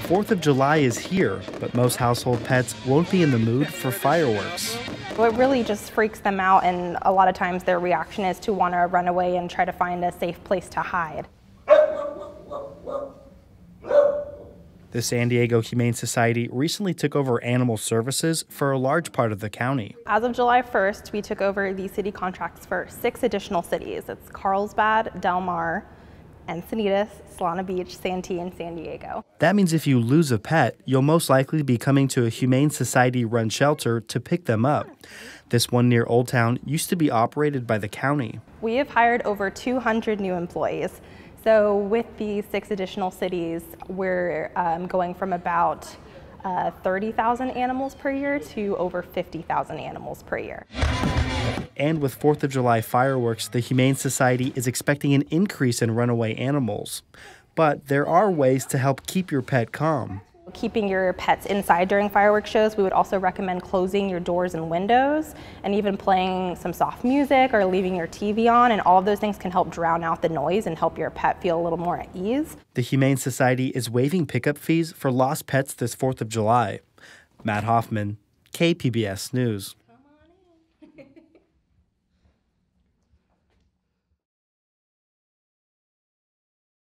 4th of July is here, but most household pets won't be in the mood for fireworks. It really just freaks them out, and a lot of times their reaction is to want to run away and try to find a safe place to hide. The San Diego Humane Society recently took over animal services for a large part of the county. As of July 1st, we took over the city contracts for 6 additional cities. It's Carlsbad, Del Mar, Encinitas, Solana Beach, Santee, and San Diego. That means if you lose a pet, you'll most likely be coming to a Humane Society-run shelter to pick them up. This one near Old Town used to be operated by the county. We have hired over 200 new employees. So with the 6 additional cities, we're going from about 30,000 animals per year to over 50,000 animals per year. And with 4th of July fireworks, the Humane Society is expecting an increase in runaway animals. But there are ways to help keep your pet calm. Keeping your pets inside during fireworks shows, we would also recommend closing your doors and windows and even playing some soft music or leaving your TV on, and all of those things can help drown out the noise and help your pet feel a little more at ease. The Humane Society is waiving pickup fees for lost pets this 4th of July. Matt Hoffman, KPBS News.